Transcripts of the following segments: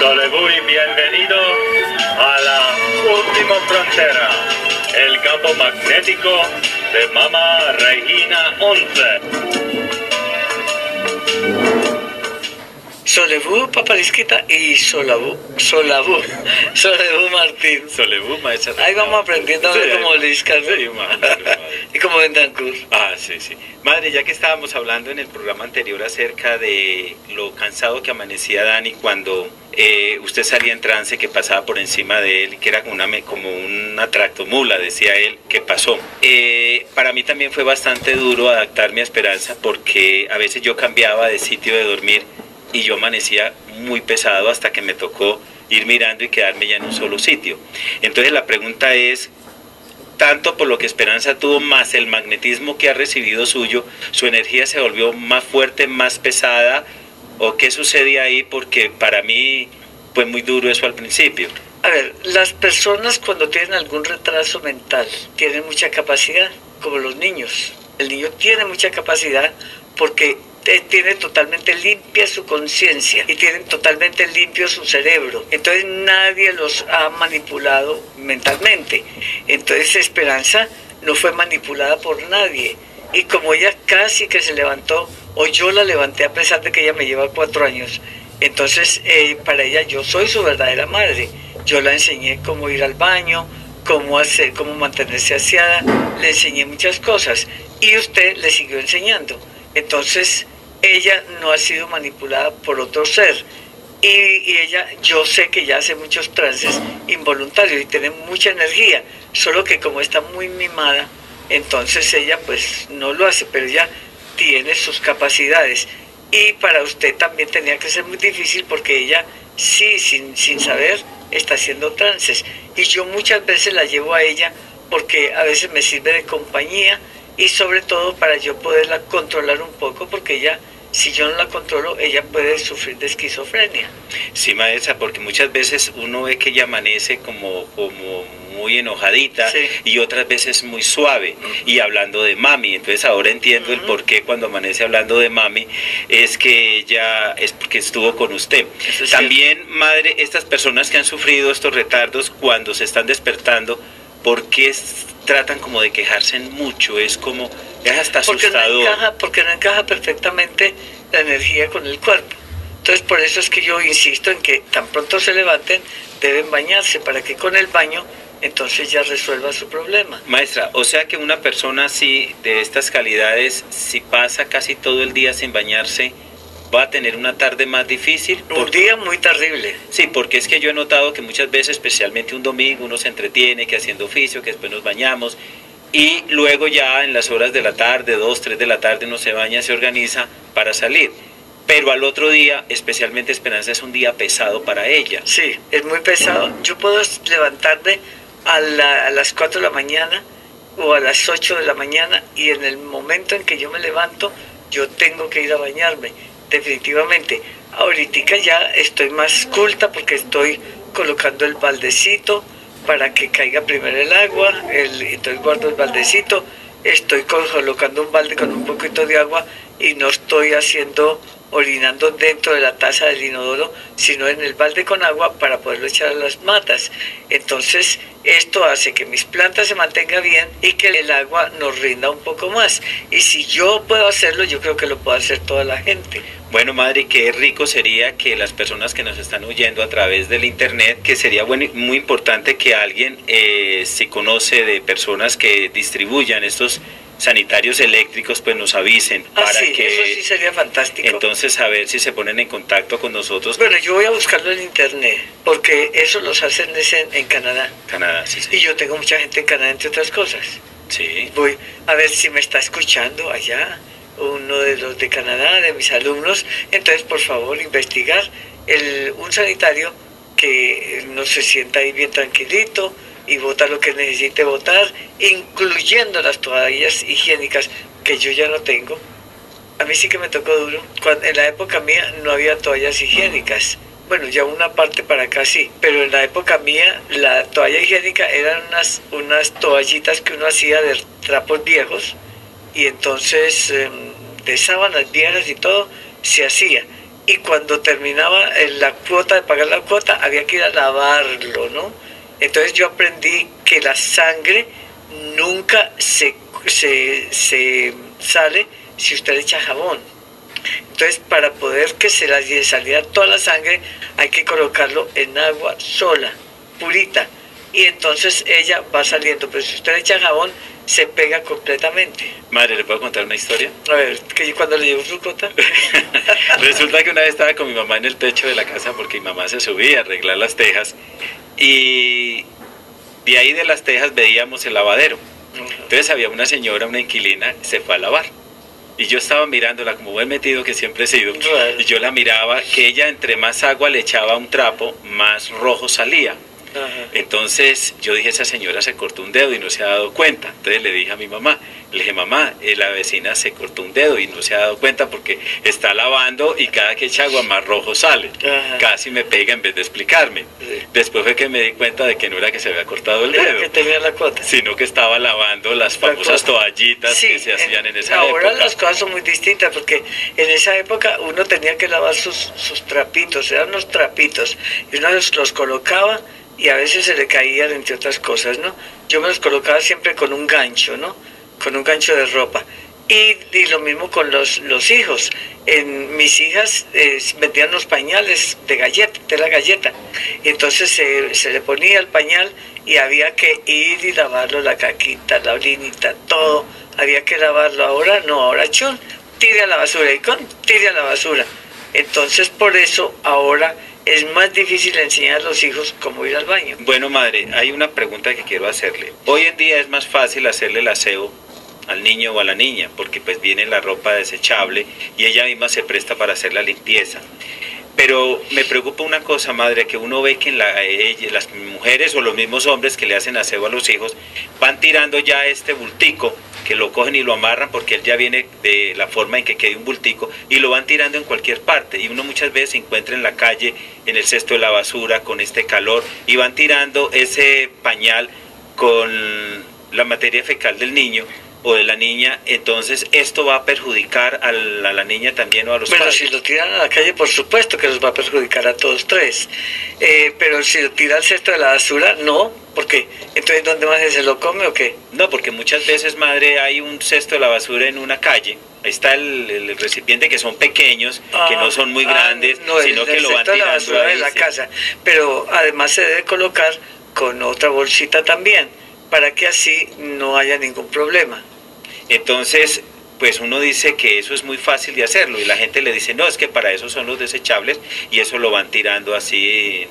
Solebú y bienvenido a la última frontera, el campo magnético de Mama Regina 11. Solebú, Papalisquita y Solabú Martín. Solebú, maestra. Ahí vamos aprendiendo a ver Sí, como Luis Carlos. Sí, madre. Y como Bentancur. Ah, sí, sí. Madre, ya que estábamos hablando en el programa anterior acerca de lo cansado que amanecía Dani cuando usted salía en trance, que pasaba por encima de él, que era como una tractomula, decía él, que pasó. Para mí también fue bastante duro adaptarme a Esperanza porque a veces yo cambiaba de sitio de dormir y yo amanecía muy pesado hasta que me tocó ir mirando y quedarme ya en un solo sitio. Entonces la pregunta es, tanto por lo que Esperanza tuvo más el magnetismo que ha recibido suyo, ¿su energía se volvió más fuerte, más pesada? ¿O qué sucede ahí? Porque para mí fue muy duro eso al principio. A ver, las personas cuando tienen algún retraso mental tienen mucha capacidad, como los niños. El niño tiene mucha capacidad porque tiene totalmente limpia su conciencia y tienen totalmente limpio su cerebro. Entonces nadie los ha manipulado mentalmente. Entonces Esperanza no fue manipulada por nadie. Y como ella casi que se levantó, o yo la levanté a pesar de que ella me lleva 4 años, entonces para ella yo soy su verdadera madre. Yo la enseñé cómo ir al baño, cómo mantenerse aseada, le enseñé muchas cosas y usted le siguió enseñando. Entonces ella no ha sido manipulada por otro ser y ella, yo sé que ella hace muchos trances involuntarios y tiene mucha energía, solo que como está muy mimada, entonces ella pues no lo hace, pero ella tiene sus capacidades. Y para usted también tenía que ser muy difícil porque ella sí, sin saber, está haciendo trances. Y yo muchas veces la llevo a ella porque a veces me sirve de compañía y sobre todo para yo poderla controlar un poco, porque ella, si yo no la controlo, ella puede sufrir de esquizofrenia. Sí, maestra, porque muchas veces uno ve que ella amanece como muy enojadita, sí, y otras veces muy suave, y hablando de mami. Entonces ahora entiendo el por qué cuando amanece hablando de mami, es que ella es porque estuvo con usted. También, cierto, madre, estas personas que han sufrido estos retardos, cuando se están despertando, ¿por qué tratan como de quejarse mucho? Es como, es hasta asustador. Porque no encaja perfectamente la energía con el cuerpo. Entonces por eso es que yo insisto en que tan pronto se levanten, deben bañarse para que con el baño entonces ya resuelva su problema. Maestra, o sea que una persona así, de estas calidades, si pasa casi todo el día sin bañarse, va a tener una tarde más difícil. Un día muy terrible. Sí, porque es que yo he notado que muchas veces, especialmente un domingo, uno se entretiene, que haciendo oficio, que después nos bañamos, y luego ya en las horas de la tarde, 2, 3 de la tarde, uno se baña, se organiza para salir. Pero al otro día, especialmente Esperanza, es un día pesado para ella. Sí, es muy pesado. Yo puedo levantarme a las 4 de la mañana o a las 8 de la mañana y en el momento en que yo me levanto, yo tengo que ir a bañarme. Definitivamente. Ahorita ya estoy más culta porque estoy colocando el baldecito para que caiga primero el agua, entonces guardo el baldecito, estoy colocando un balde con un poquito de agua y no estoy orinando dentro de la taza del inodoro, sino en el balde con agua para poderlo echar a las matas. Entonces esto hace que mis plantas se mantengan bien y que el agua nos rinda un poco más. Y si yo puedo hacerlo, yo creo que lo puede hacer toda la gente. Bueno, madre, qué rico sería que las personas que nos están oyendo a través del internet, que sería muy importante que alguien, si conoce de personas que distribuyan estos sanitarios eléctricos, pues nos avisen para sí, que eso sí sería fantástico. Entonces a ver si se ponen en contacto con nosotros. Bueno, yo voy a buscarlo en internet porque eso los hacen en Canadá. Canadá, sí, sí. Y yo tengo mucha gente en Canadá, entre otras cosas. Sí. Voy a ver si me está escuchando allá uno de los de Canadá, de mis alumnos. Entonces, por favor, investigar un sanitario que no se sienta ahí bien tranquilito y bota lo que necesite botar, incluyendo las toallas higiénicas que yo ya no tengo. A mí sí que me tocó duro. En la época mía no había toallas higiénicas. Bueno, ya una parte para acá sí, pero en la época mía la toalla higiénica eran unas toallitas que uno hacía de trapos viejos y entonces de sábanas viejas y todo se hacía. y cuando terminaba la cuota de pagar la cuota había que ir a lavarlo, ¿no? Entonces yo aprendí que la sangre nunca se sale si usted le echa jabón. Entonces, para poder que se la saliera toda la sangre, hay que colocarlo en agua sola, purita. Y entonces ella va saliendo. Pero si usted le echa jabón, se pega completamente. Madre, ¿le puedo contar una historia? A ver, que yo cuando le llevo frucota. Resulta que una vez estaba con mi mamá en el techo de la casa porque mi mamá se subía a arreglar las tejas. Y de ahí de las tejas veíamos el lavadero. Entonces había una señora, una inquilina, se fue a lavar. Y yo estaba mirándola como buen metido que siempre he sido. Y yo la miraba, que ella entre más agua le echaba un trapo, más rojo salía. Ajá. Entonces yo dije, esa señora se cortó un dedo y no se ha dado cuenta. Entonces le dije a mi mamá, le dije, mamá, la vecina se cortó un dedo y no se ha dado cuenta porque está lavando y cada que echa agua más rojo sale. Ajá. Casi me pega en vez de explicarme. Sí. Después fue que me di cuenta de que no era que se había cortado el dedo, Que tenía la cuota. sino que estaba lavando las famosas toallitas Sí, que se hacían en esa ahora época. las cosas son muy distintas porque en esa época uno tenía que lavar sus trapitos, eran unos trapitos, y uno los colocaba y a veces se le caían, entre otras cosas, ¿no? Yo me los colocaba siempre con un gancho, ¿no? Con un gancho de ropa. Y lo mismo con los hijos. Mis hijas vendían los pañales de la galleta. Y entonces se le ponía el pañal y había que ir y lavarlo, la caquita, la orinita, todo. Había que lavarlo. Ahora no, ahora chun, tire a la basura y tire a la basura. Entonces por eso ahora es más difícil enseñar a los hijos cómo ir al baño. Bueno, madre, hay una pregunta que quiero hacerle. Hoy en día es más fácil hacerle el aseo al niño o a la niña, porque pues viene la ropa desechable y ella misma se presta para hacer la limpieza. Pero me preocupa una cosa, madre, que uno ve que las mujeres o los mismos hombres que le hacen aseo a los hijos van tirando ya este bultico, que lo cogen y lo amarran porque él ya viene de la forma en que quede un bultico y lo van tirando en cualquier parte. Y uno muchas veces se encuentra en la calle, en el cesto de la basura, con este calor, y van tirando ese pañal con la materia fecal del niño o de la niña. Entonces esto va a perjudicar a la niña también o a los Bueno, padres. si lo tiran a la calle, por supuesto que los va a perjudicar a todos tres. Pero si lo tira al cesto de la basura, no, porque entonces ¿dónde más se lo come o qué? No, porque muchas veces, madre, hay un cesto de la basura en una calle. Ahí está el recipiente, que son pequeños, que no son muy grandes, no, sino que lo van cesto de la tirando basura ahí. de la Sí. casa. Pero además se debe colocar con otra bolsita también, para que así no haya ningún problema. Entonces, pues uno dice que eso es muy fácil de hacerlo y la gente le dice, no, es que para eso son los desechables y eso lo van tirando así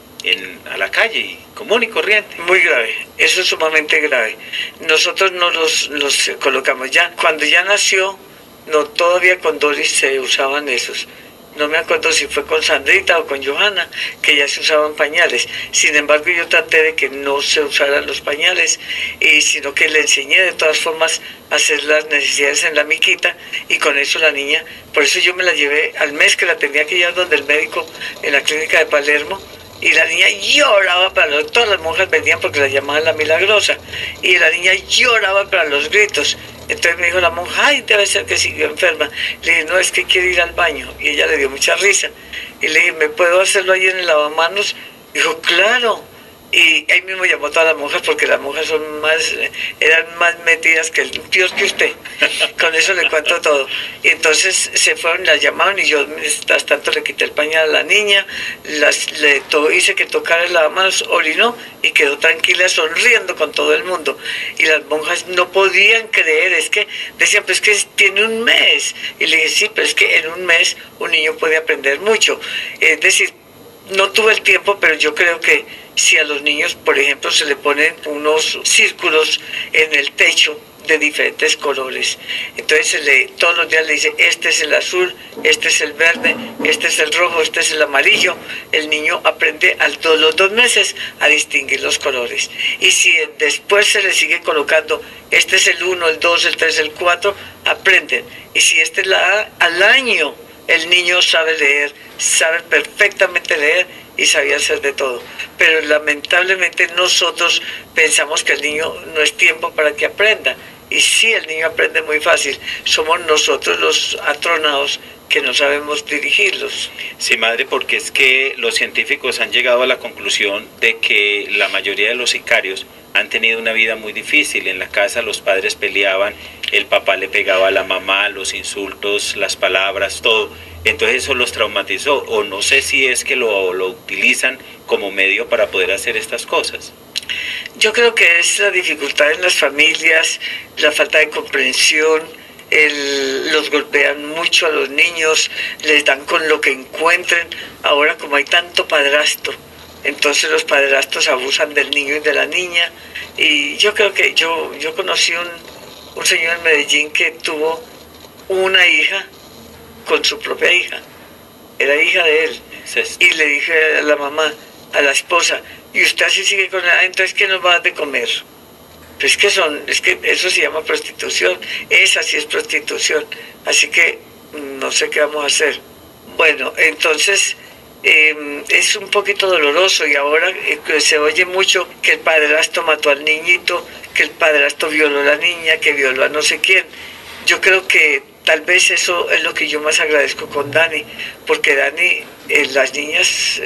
a la calle, común y corriente. Muy grave, eso es sumamente grave. Nosotros no los colocamos ya. Cuando ya nació, no, todavía con Doris se usaban esos. No me acuerdo si fue con Sandrita o con Johanna, que ya se usaban pañales. Sin embargo, yo traté de que no se usaran los pañales, sino que le enseñé de todas formas a hacer las necesidades en la miquita, y con eso la niña, por eso yo me la llevé al mes que la tenía que llevar donde el médico en la clínica de Palermo, y la niña lloraba todas las monjas venían porque la llamaban la milagrosa, y la niña lloraba para los gritos. Entonces me dijo la monja, ay, debe ser que siguió enferma. Le dije, no, es que quiere ir al baño. Y ella le dio mucha risa. Y le dije, ¿me puedo hacerlo ahí en el lavamanos? Dijo, claro. Y ahí mismo llamó a todas las monjas, porque las monjas eran más metidas que peor que usted. Con eso le cuento todo. Y entonces se fueron, las llamaron, y yo mientras tanto le quité el pañal a la niña, hice que tocara el lavamanos, orinó y quedó tranquila, sonriendo con todo el mundo. Y las monjas no podían creer, es que decían, pues que tiene un mes. Y le dije, sí, pero es que en un mes un niño puede aprender mucho. Es decir, no tuve el tiempo, pero yo creo que si a los niños, por ejemplo, se le ponen unos círculos en el techo de diferentes colores, entonces todos los días le dice, este es el azul, este es el verde, este es el rojo, este es el amarillo, el niño aprende los 2 meses a distinguir los colores. Y si después se le sigue colocando, este es el 1, el 2, el 3, el 4, aprenden. Y si este es la A, al año el niño sabe leer, sabe perfectamente leer y sabía hacer de todo. Pero lamentablemente nosotros pensamos que el niño no es tiempo para que aprenda. Y sí, el niño aprende muy fácil. Somos nosotros los atronados que no sabemos dirigirlos. Sí, madre, porque es que los científicos han llegado a la conclusión de que la mayoría de los sicarios han tenido una vida muy difícil. En la casa los padres peleaban, el papá le pegaba a la mamá, los insultos, las palabras, todo. Entonces eso los traumatizó, o no sé si es que lo utilizan como medio para poder hacer estas cosas. Yo creo que es la dificultad en las familias, la falta de comprensión, los golpean mucho a los niños, les dan con lo que encuentren. Ahora como hay tanto padrastro, entonces los padrastros abusan del niño y de la niña. Y yo creo que yo conocí un señor en Medellín que tuvo una hija con su propia hija, era hija de él. Y le dije a la mamá, a la esposa, y usted así sigue con ella, entonces ¿qué nos va a dar de comer? Pues es que eso se llama prostitución, esa sí es prostitución, así que no sé qué vamos a hacer. Bueno, entonces es un poquito doloroso y ahora se oye mucho que el padrastro mató al niñito, que el padrastro violó a la niña, que violó a no sé quién. Yo creo que tal vez eso es lo que yo más agradezco con Dani, porque Dani, las niñas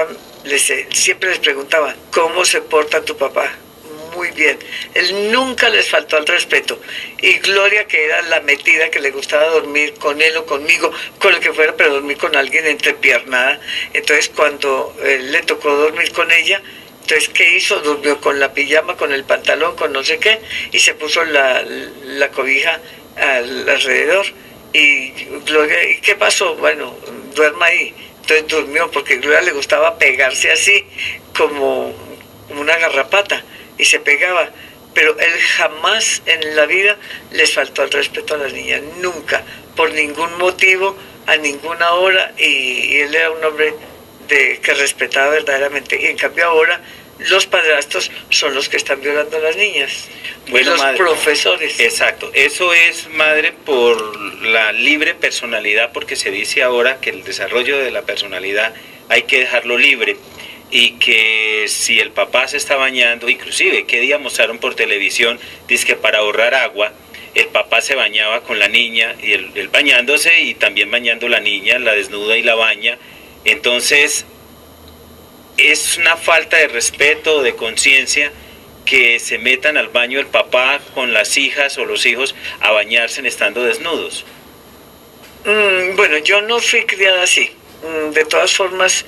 siempre les preguntaban, ¿cómo se porta tu papá? Muy bien, él nunca les faltó al respeto. Y Gloria, que era la metida, que le gustaba dormir con él o conmigo, con el que fuera, pero dormir con alguien entrepiernada. Entonces cuando le tocó dormir con ella, entonces ¿qué hizo? Durmió con la pijama, con el pantalón, con no sé qué, y se puso la cobija alrededor. Y Gloria, ¿y qué pasó? Bueno, duerma ahí. Entonces durmió, porque a Gloria le gustaba pegarse así, como una garrapata, y se pegaba. Pero él jamás en la vida les faltó el respeto a las niñas, nunca, por ningún motivo, a ninguna hora, y él era un hombre que respetaba verdaderamente. Y en cambio ahora los padrastros son los que están violando a las niñas. Bueno, los madre, profesores. Exacto, eso es, madre, por la libre personalidad, porque se dice ahora que el desarrollo de la personalidad hay que dejarlo libre, y que si el papá se está bañando, inclusive, ¿qué día mostraron por televisión? Dice que para ahorrar agua, el papá se bañaba con la niña, y él bañándose y también bañando la niña, la desnuda y la baña. Entonces, es una falta de respeto, de conciencia, que se metan al baño el papá con las hijas o los hijos a bañarse estando desnudos. Bueno, yo no fui criada así. De todas formas,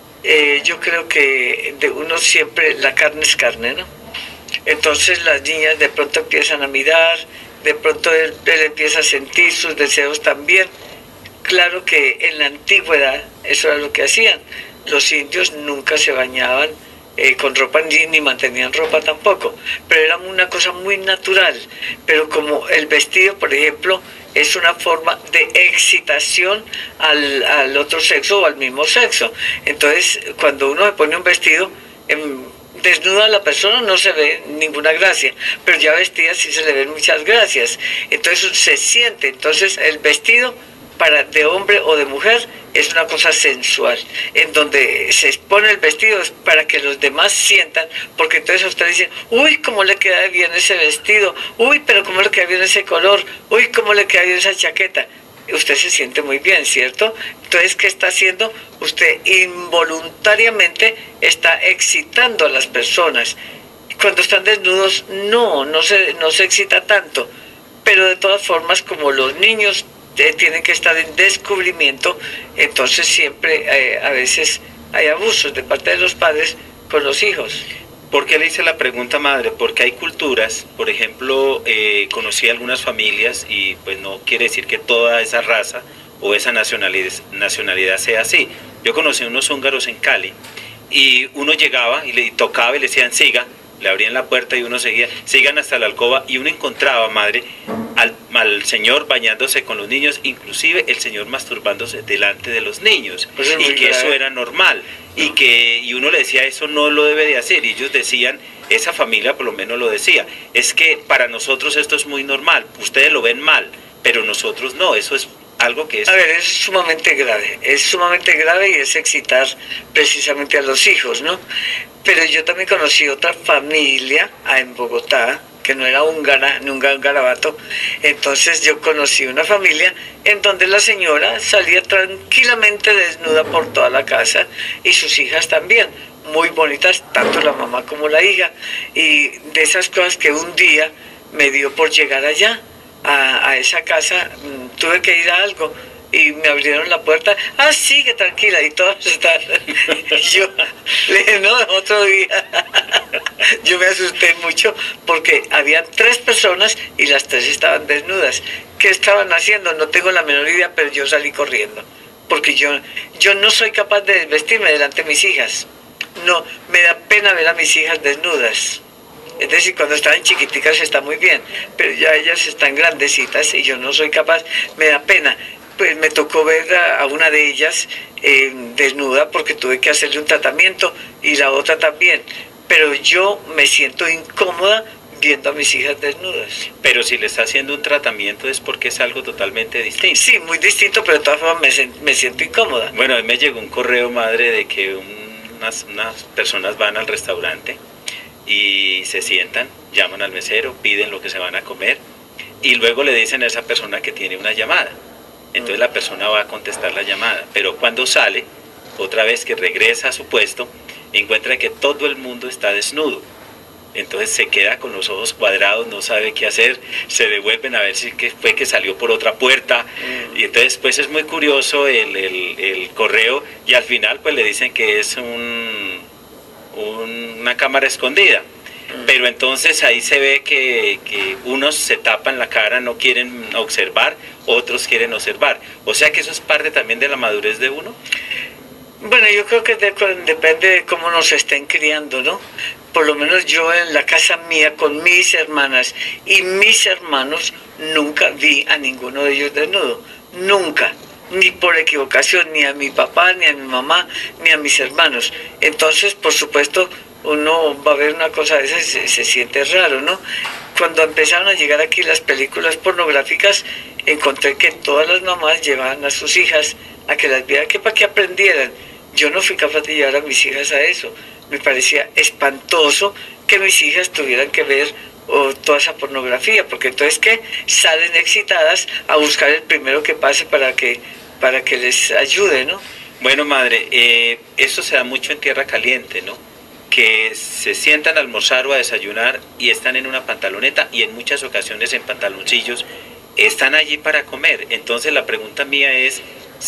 yo creo que de uno siempre la carne es carne, ¿no? Entonces las niñas de pronto empiezan a mirar, de pronto él empieza a sentir sus deseos también. Claro que en la antigüedad eso era lo que hacían. Los indios nunca se bañaban con ropa ni mantenían ropa tampoco, pero era una cosa muy natural. Pero como el vestido, por ejemplo, es una forma de excitación al otro sexo o al mismo sexo. Entonces, cuando uno se pone un vestido, desnuda a la persona no se ve ninguna gracia, pero ya vestida sí se le ven muchas gracias. Entonces se siente. Entonces el vestido de hombre o de mujer es una cosa sensual, en donde se expone el vestido para que los demás sientan, porque entonces usted dice, uy, cómo le queda bien ese vestido, uy, pero cómo le queda bien ese color, uy, cómo le queda bien esa chaqueta. Usted se siente muy bien, ¿cierto? Entonces, ¿qué está haciendo? Usted involuntariamente está excitando a las personas. Cuando están desnudos, no se excita tanto, pero de todas formas, como los niños tienen que estar en descubrimiento, entonces siempre a veces hay abusos de parte de los padres con los hijos. ¿Por qué le hice la pregunta, madre? Porque hay culturas, por ejemplo, conocí algunas familias, y pues no quiere decir que toda esa raza o esa nacionalidad sea así. Yo conocí unos húngaros en Cali, y uno llegaba y le tocaba y le decían siga, le abrían la puerta y uno seguía, sigan hasta la alcoba, y uno encontraba, madre, al señor bañándose con los niños, inclusive el señor masturbándose delante de los niños, pues y que eso era normal, y uno le decía, eso no lo debe de hacer, y ellos decían, esa familia por lo menos lo decía, es que para nosotros esto es muy normal, ustedes lo ven mal, pero nosotros no, eso es algo que es... A ver, es sumamente grave y es excitar precisamente a los hijos, ¿no? Pero yo también conocí otra familia en Bogotá, que no era húngara, ni un garabato. Entonces yo conocí una familia en donde la señora salía tranquilamente desnuda por toda la casa y sus hijas también, muy bonitas, tanto la mamá como la hija. Y de esas cosas que un día me dio por llegar allá, a esa casa, tuve que ir a algo. Y me abrieron la puerta, sigue tranquila, y todas estaban. Yo le dije, no, otro día. Yo me asusté mucho porque habían 3 personas y las 3 estaban desnudas. ¿Qué estaban haciendo? No tengo la menor idea, pero yo salí corriendo. Porque yo no soy capaz de vestirme delante de mis hijas. No, me da pena ver a mis hijas desnudas. Es decir, cuando estaban chiquiticas está muy bien, pero ya ellas están grandecitas y yo no soy capaz, me da pena. Pues me tocó ver a una de ellas desnuda porque tuve que hacerle un tratamiento y la otra también. Pero yo me siento incómoda viendo a mis hijas desnudas. Pero si le está haciendo un tratamiento es porque es algo totalmente distinto. Sí, muy distinto, pero de todas formas me siento incómoda. Bueno, a mí me llegó un correo, madre, de que unas personas van al restaurante y se sientan, llaman al mesero, piden lo que se van a comer y luego le dicen a esa persona que tiene una llamada. Entonces la persona va a contestar la llamada, pero cuando sale, otra vez que regresa a su puesto, encuentra que todo el mundo está desnudo. Entonces se queda con los ojos cuadrados, no sabe qué hacer, se devuelven a ver si fue que salió por otra puerta. Y entonces pues es muy curioso el correo y al final pues le dicen que es una cámara escondida. Pero entonces ahí se ve que unos se tapan la cara, no quieren observar, otros quieren observar. O sea que eso es parte también de la madurez de uno. Bueno, yo creo que depende de cómo nos estén criando, ¿no? Por lo menos yo en la casa mía con mis hermanas y mis hermanos nunca vi a ninguno de ellos desnudo. Nunca. Ni por equivocación, ni a mi papá, ni a mi mamá, ni a mis hermanos. Entonces, por supuesto, uno va a ver una cosa de esas y se siente raro, ¿no? Cuando empezaron a llegar aquí las películas pornográficas, encontré que todas las mamás llevaban a sus hijas a que las vieran, que para que aprendieran. Yo no fui capaz de llevar a mis hijas a eso. Me parecía espantoso que mis hijas tuvieran que ver toda esa pornografía, porque entonces ¿qué? Salen excitadas a buscar el primero que pase para que les ayude, ¿no? Bueno, madre, eso se da mucho en tierra caliente, ¿no? Que se sientan a almorzar o a desayunar y están en una pantaloneta y en muchas ocasiones en pantaloncillos, están allí para comer. Entonces la pregunta mía es,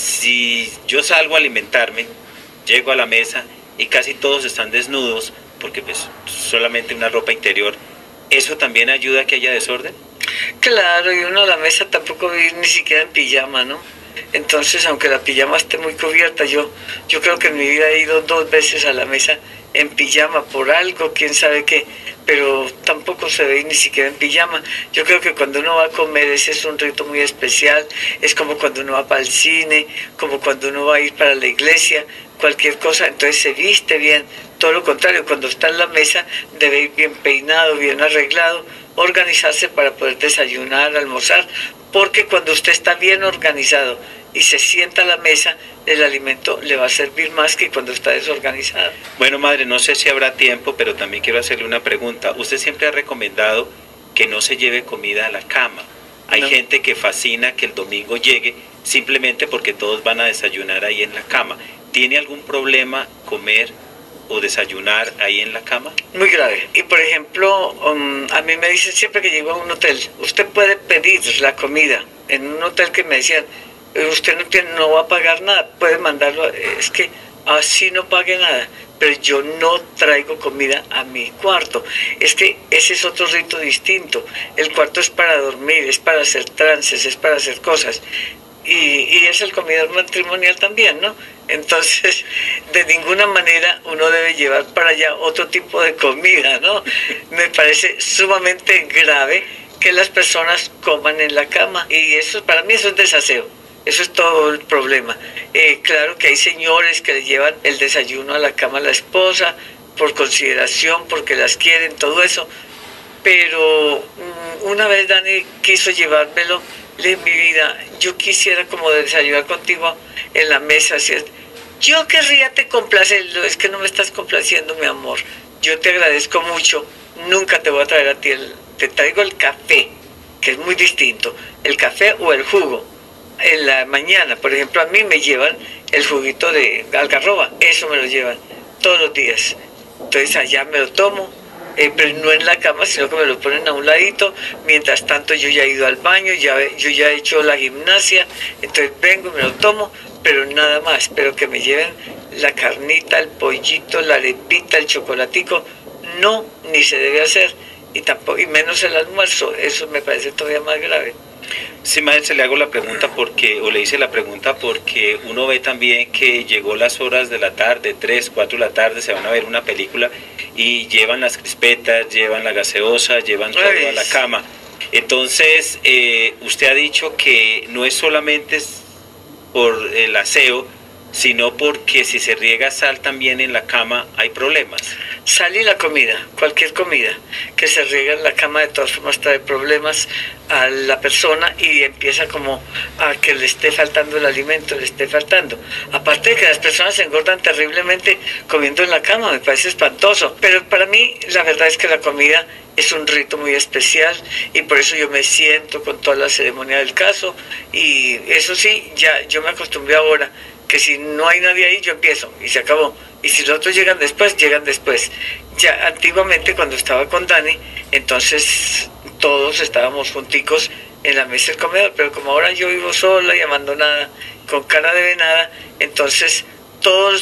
si yo salgo a alimentarme, llego a la mesa y casi todos están desnudos, porque pues solamente una ropa interior, ¿eso también ayuda a que haya desorden? Claro, y uno a la mesa tampoco va a ir ni siquiera en pijama, ¿no? Entonces, aunque la pijama esté muy cubierta, yo creo que en mi vida he ido 2 veces a la mesa en pijama por algo, quién sabe qué, pero tampoco se ve ni siquiera en pijama. Yo creo que cuando uno va a comer, ese es un rito muy especial, es como cuando uno va para el cine, como cuando uno va a ir para la iglesia, cualquier cosa, entonces se viste bien. Todo lo contrario, cuando está en la mesa debe ir bien peinado, bien arreglado, organizarse para poder desayunar, almorzar, porque cuando usted está bien organizado y se sienta a la mesa, el alimento le va a servir más que cuando está desorganizado. Bueno, madre, no sé si habrá tiempo, pero también quiero hacerle una pregunta. Usted siempre ha recomendado que no se lleve comida a la cama. Hay gente que fascina que el domingo llegue simplemente porque todos van a desayunar ahí en la cama. ¿Tiene algún problema comer o desayunar ahí en la cama? Muy grave. Y por ejemplo, a mí me dicen siempre que llego a un hotel, usted puede pedir la comida. En un hotel que me decían, usted no va a pagar nada, puede mandarlo, es que así no pague nada, pero yo no traigo comida a mi cuarto. Es que ese es otro rito distinto. El cuarto es para dormir, es para hacer trances, es para hacer cosas. Y es el comedor matrimonial también, ¿no? Entonces, de ninguna manera uno debe llevar para allá otro tipo de comida, ¿no? Me parece sumamente grave que las personas coman en la cama. Y eso, para mí, eso es desaseo. Eso es todo el problema. Claro que hay señores que le llevan el desayuno a la cama a la esposa por consideración, porque las quieren, todo eso. Pero una vez Dani quiso llevármelo, le dije, mi vida, yo quisiera como desayunar contigo en la mesa. Así es. Yo querría te complacerlo, es que no me estás complaciendo, mi amor. yo te agradezco mucho, nunca te voy a traer a ti te traigo el café, que es muy distinto, el café o el jugo. En la mañana, por ejemplo, a mí me llevan el juguito de algarroba, eso me lo llevan todos los días. Entonces allá me lo tomo, pero no en la cama, sino que me lo ponen a un ladito. Mientras tanto yo ya he ido al baño, yo ya he hecho la gimnasia, entonces vengo y me lo tomo, pero nada más, pero que me lleven la carnita, el pollito, la arepita, el chocolatico, no, ni se debe hacer, y tampoco, y menos el almuerzo, eso me parece todavía más grave. Sí, maestra, le hago la pregunta porque, o le hice la pregunta porque uno ve también que llegó las horas de la tarde, 3, 4 de la tarde, se van a ver una película y llevan las crispetas, llevan la gaseosa, llevan todo a la cama. Entonces, usted ha dicho que no es solamente por el aseo, sino porque si se riega sal también en la cama hay problemas. Sal y la comida, cualquier comida que se riega en la cama de todas formas trae problemas a la persona y empieza como a que le esté faltando el alimento, le esté faltando. Aparte de que las personas se engordan terriblemente comiendo en la cama, me parece espantoso. Pero para mí la verdad es que la comida es un rito muy especial y por eso yo me siento con toda la ceremonia del caso y eso sí, ya yo me acostumbré ahora que si no hay nadie ahí yo empiezo y se acabó. Y si los otros llegan después, llegan después. Ya antiguamente cuando estaba con Dani, entonces todos estábamos junticos en la mesa del comedor, pero como ahora yo vivo sola y abandonada, con cara de venada, entonces todos,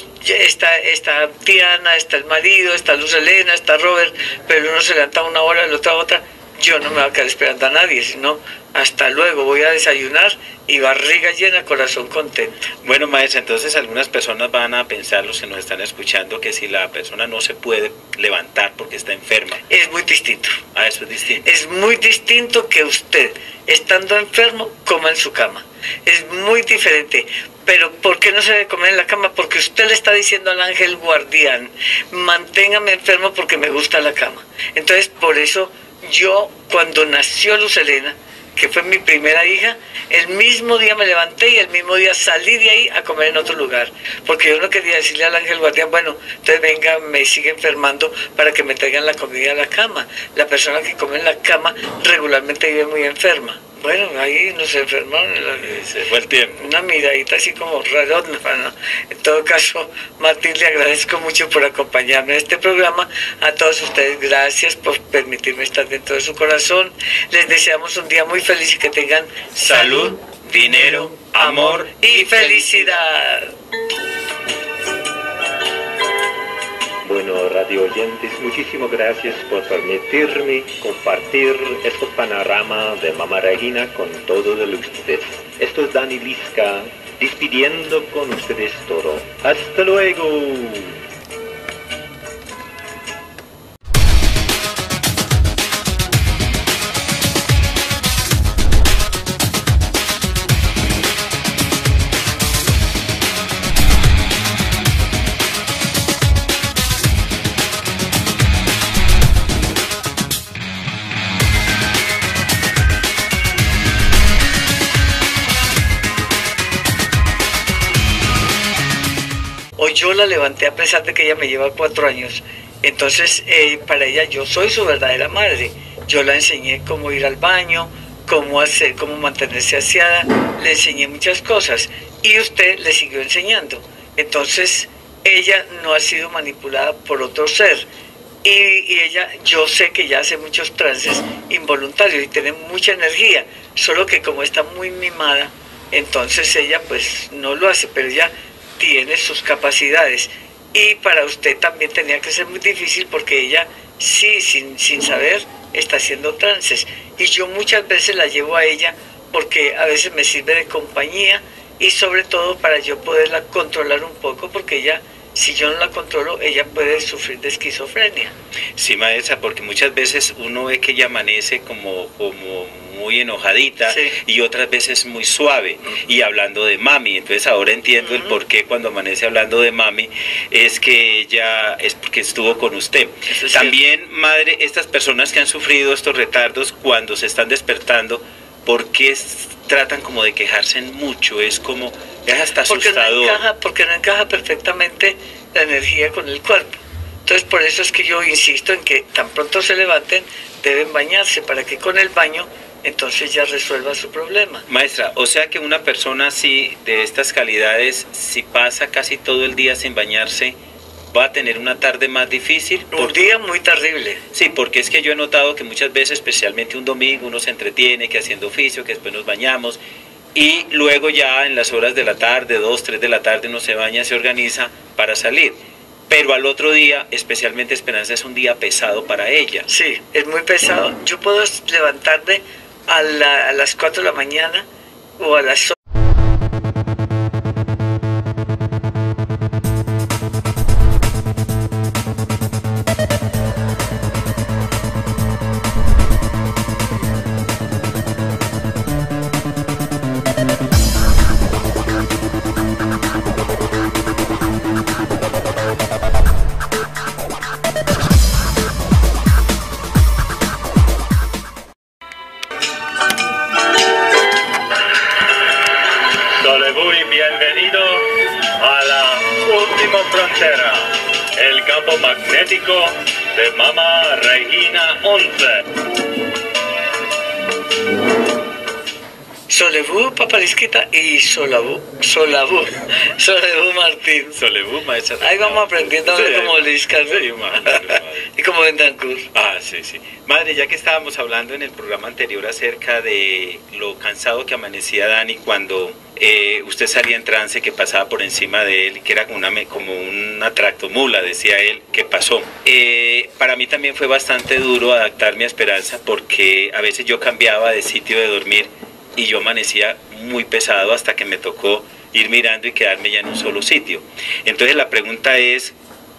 está Tiana, está el marido, está Luz Elena, está Robert, pero uno se levanta una hora, el otro a otra. Yo no me voy a quedar esperando a nadie, sino hasta luego, voy a desayunar y barriga llena, corazón contento. Bueno, maestra, entonces algunas personas van a pensar, los que nos están escuchando, que si la persona no se puede levantar porque está enferma. Es muy distinto. Ah, eso es distinto. Es muy distinto que usted, estando enfermo, coma en su cama. Es muy diferente. Pero ¿por qué no se debe comer en la cama? Porque usted le está diciendo al ángel guardián, manténgame enfermo porque me gusta la cama. Entonces, por eso yo, cuando nació Luz Elena, que fue mi primera hija, el mismo día me levanté y el mismo día salí de ahí a comer en otro lugar, porque yo no quería decirle al ángel guardián, bueno, entonces venga, me sigue enfermando para que me traigan la comida a la cama. La persona que come en la cama regularmente vive muy enferma. Bueno, ahí nos enfermaron. Se fue el tiempo. Una miradita así como redonda, ¿no? En todo caso, Martín, le agradezco mucho por acompañarme en este programa. A todos ustedes, gracias por permitirme estar dentro de su corazón. Les deseamos un día muy feliz y que tengan salud, dinero, amor y felicidad. Bueno, radio oyentes, muchísimas gracias por permitirme compartir este panorama de Mamá Regina con todos ustedes. Esto es Dani Lisca, despidiendo con ustedes todo. ¡Hasta luego! Yo la levanté a pesar de que ella me lleva 4 años. Entonces, para ella yo soy su verdadera madre. Yo la enseñé cómo ir al baño, cómo hacer, cómo mantenerse aseada. Le enseñé muchas cosas y usted le siguió enseñando. Entonces, ella no ha sido manipulada por otro ser. Y ella, yo sé que ya hace muchos trances involuntarios y tiene mucha energía. Solo que como está muy mimada, entonces ella pues no lo hace, pero ella tiene sus capacidades y para usted también tenía que ser muy difícil porque ella sí, sin saber, está haciendo trances y yo muchas veces la llevo a ella porque a veces me sirve de compañía y sobre todo para yo poderla controlar un poco porque ella, si yo no la controlo, ella puede sufrir de esquizofrenia. Sí, maestra, porque muchas veces uno ve que ella amanece como muy enojadita, sí, y otras veces muy suave, y hablando de mami. Entonces ahora entiendo el por qué cuando amanece hablando de mami es que ella es porque estuvo con usted. También, cierto, madre, estas personas que han sufrido estos retardos cuando se están despertando, ¿por qué tratan como de quejarse mucho? Es como, es hasta asustador. Porque no encaja perfectamente la energía con el cuerpo. Entonces por eso es que yo insisto en que tan pronto se levanten deben bañarse para que con el baño entonces ya resuelva su problema. Maestra, o sea que una persona así de estas calidades, si pasa casi todo el día sin bañarse, va a tener una tarde más difícil. Un día muy terrible. Sí, porque es que yo he notado que muchas veces, especialmente un domingo, uno se entretiene que haciendo oficio, que después nos bañamos y luego ya en las horas de la tarde, 2, 3 de la tarde, uno se baña, se organiza para salir. Pero al otro día, especialmente Esperanza, es un día pesado para ella. Sí, es muy pesado. Yo puedo levantarme a las 4 de la mañana o a las 8. Muy bienvenido a la última frontera, el campo magnético de Mama Regina 11. Solevú, Paparisquita y Solabú Martín. Solevú, maestra. Ahí vamos aprendiendo a ver como Lisca, ¿no? Sí, madre. Y como Bentancur. Ah, sí, sí. Madre, ya que estábamos hablando en el programa anterior acerca de lo cansado que amanecía Dani cuando usted salía en trance, que pasaba por encima de él, que era como una tractomula, decía él, que pasó. Para mí también fue bastante duro adaptarme a Esperanza porque a veces yo cambiaba de sitio de dormir y yo amanecía muy pesado hasta que me tocó ir mirando y quedarme ya en un solo sitio. Entonces la pregunta es,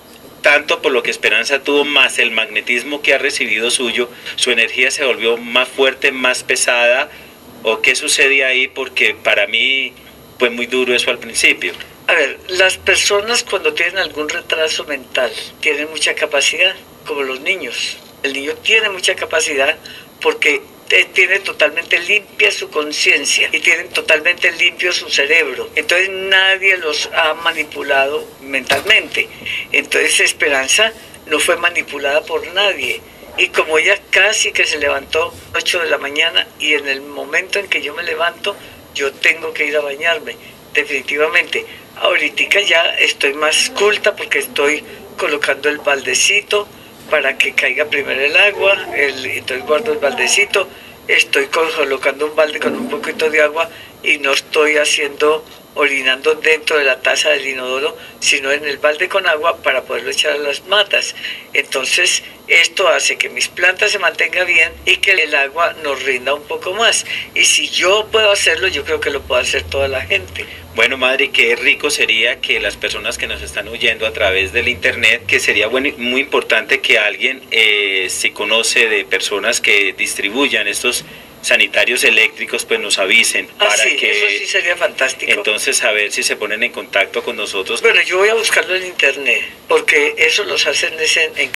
tanto por lo que Esperanza tuvo más el magnetismo que ha recibido suyo, ¿su energía se volvió más fuerte, más pesada? ¿O qué sucede ahí? Porque para mí fue muy duro eso al principio. A ver, las personas cuando tienen algún retraso mental tienen mucha capacidad, como los niños. El niño tiene mucha capacidad porque tiene totalmente limpia su conciencia y tienen totalmente limpio su cerebro. Entonces nadie los ha manipulado mentalmente. Entonces Esperanza no fue manipulada por nadie. Y como ella casi que se levantó 8 de la mañana y en el momento en que yo me levanto, yo tengo que ir a bañarme, definitivamente. Ahorita ya estoy más culta porque estoy colocando el baldecito para que caiga primero el agua, entonces guardo el baldecito, estoy colocando un balde con un poquito de agua y no estoy orinando dentro de la taza del inodoro, sino en el balde con agua para poderlo echar a las matas. Entonces esto hace que mis plantas se mantengan bien y que el agua nos rinda un poco más. Y si yo puedo hacerlo, yo creo que lo puede hacer toda la gente. Bueno, madre, qué rico sería que las personas que nos están oyendo a través del internet, que sería muy importante que alguien, si conoce de personas que distribuyan estos sanitarios eléctricos, pues nos avisen para que eso sí sería fantástico. Entonces a ver si se ponen en contacto con nosotros. Bueno, yo voy a buscarlo en internet porque eso los hacen en